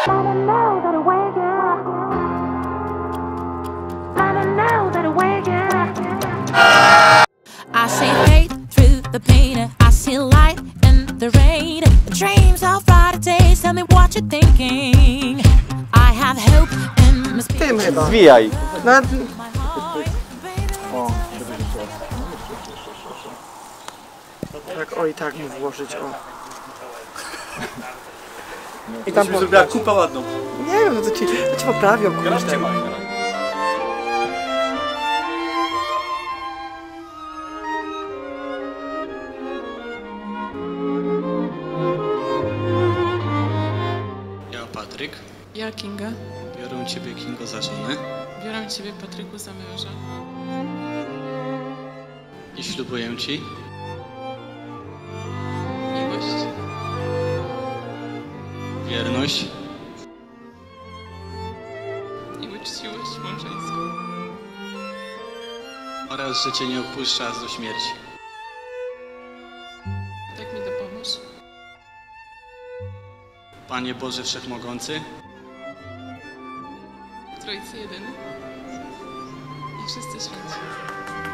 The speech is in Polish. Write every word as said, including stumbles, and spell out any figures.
I see hate through the pain, I see light in the rain. Dreams of brighter days, tell me what you're thinking. I have hope in my Tym chyba. Zwijaj. No, O, tak, o i tak mu włożyć, o. I tam zrobiła kupę ładną. Nie wiem, no to ci, to ci poprawią, kurde. Ja Patryk. Ja Kinga. Biorę Ciebie, Kingo, za żonę. Biorę Ciebie, Patryku, za męża. I ślubuję Ci Miłość. wierność I uczciwość małżeńską. oraz że Cię nie opuszcza aż do śmierci. Tak mi dopomóż. Panie Boże Wszechmogący, Trójcy jedyny. I wszyscy święci.